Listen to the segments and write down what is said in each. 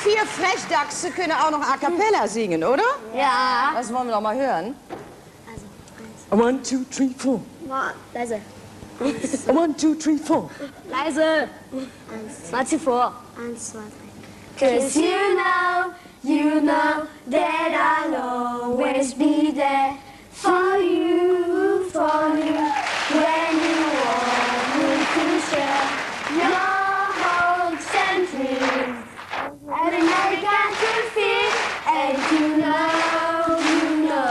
4 Frechdachse können auch noch a cappella singen, oder? Ja. Das wollen wir doch mal hören. Also, 1, 2, 3, 4. Leise. 1, 2, 3, 4. Leise. 1, 2, 4. 1, 2, 3. 'Cause you know that I'll always be there for you, when you want me to share your hopes and dreams. And I got to feel, and you know,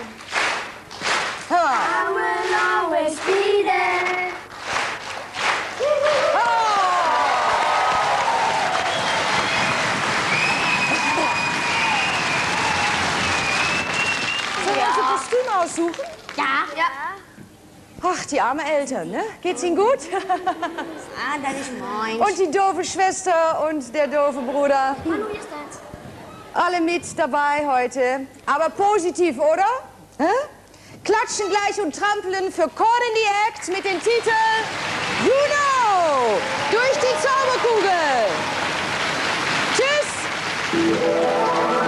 I will always be there. Sollen wir uns ein Kostüm aussuchen? Ja. Ach, die armen Eltern, ne? Geht's ihnen gut? Ah, das ist meins. Und die doofe Schwester und der doofe Bruder. Manu, hier ist das. Alle mit dabei heute. Aber positiv, oder? Hä? Klatschen gleich und trampeln für Chord in the Act mit dem Titel You Know durch die Zauberkugel. Tschüss!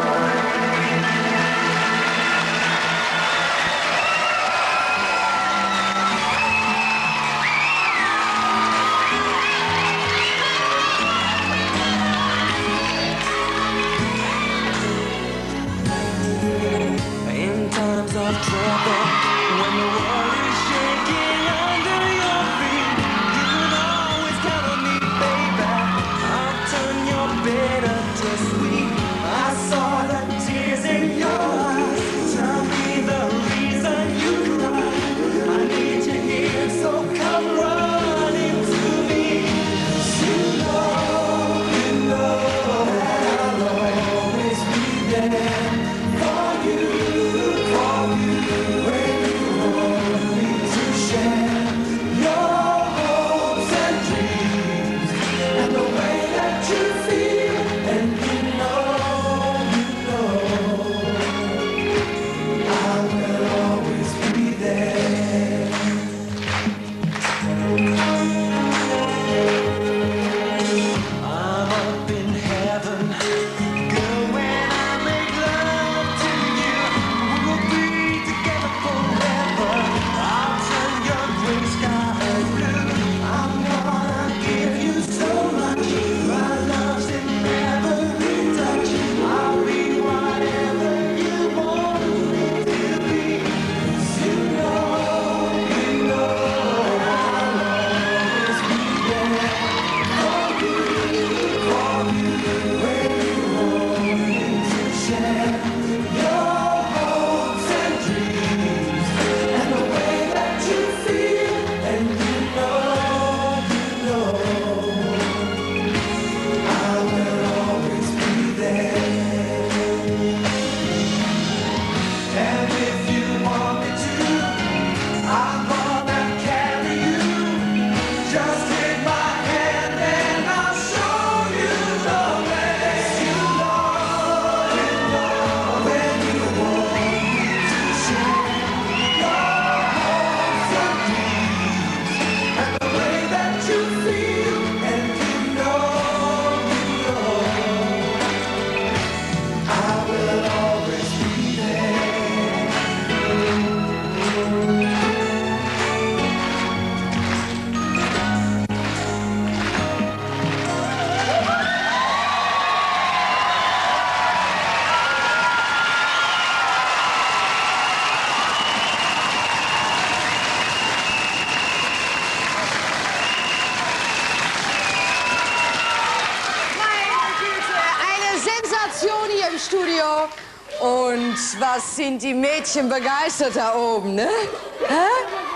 In times of trouble, when the world is shaking under your feet, you can always count on me, baby. I'll turn your bitter to sweet. I saw the tears in your eyes. Tell me the reason you cry. I need you here, so come running to me. You know that I'll always be there. Studio. Und was sind die Mädchen begeistert da oben, ne? Hä?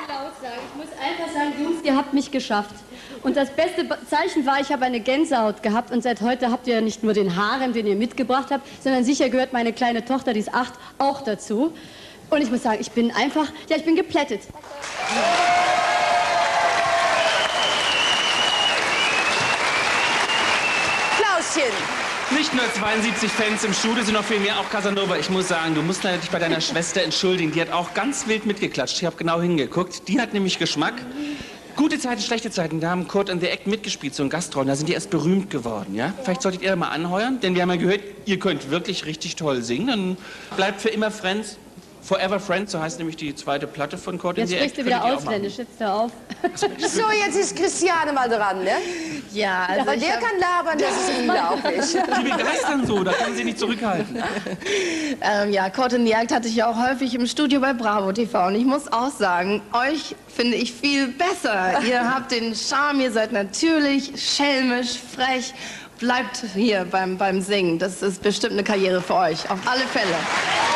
Ich muss einfach sagen, Jungs, ihr habt mich geschafft. Und das beste Zeichen war, ich habe eine Gänsehaut gehabt. Und seit heute habt ihr ja nicht nur den Harem, den ihr mitgebracht habt, sondern sicher gehört meine kleine Tochter, die ist 8, auch dazu. Und ich muss sagen, ich bin einfach, ja, ich bin geplättet. Klauschen. Nicht nur 72 Fans im Studio, sondern noch viel mehr, auch Casanova. Ich muss sagen, du musst dich bei deiner Schwester entschuldigen. Die hat auch ganz wild mitgeklatscht. Ich habe genau hingeguckt. Die hat nämlich Geschmack. Gute Zeiten, schlechte Zeiten, da haben Kurt and the Act mitgespielt, so ein Gastrollen, da sind die erst berühmt geworden, ja? Vielleicht solltet ihr mal anheuern, denn wir haben ja gehört, ihr könnt wirklich richtig toll singen, dann bleibt für immer Friends, Forever Friends, so heißt nämlich die zweite Platte von Kurt and Jetzt the Act. sprichst du wieder ausländisch, jetzt hör auf. So, jetzt ist Christiane mal dran, ne? Ja, also Weil der kann labern, das ist unglaublich. Die begeistern so, da können sie nicht zurückhalten. ja, Kurt and the Act hatte ich ja auch häufig im Studio bei Bravo TV. Und ich muss auch sagen, euch finde ich viel besser. Ihr habt den Charme, ihr seid natürlich, schelmisch, frech. Bleibt hier beim Singen. Das ist bestimmt eine Karriere für euch, auf alle Fälle.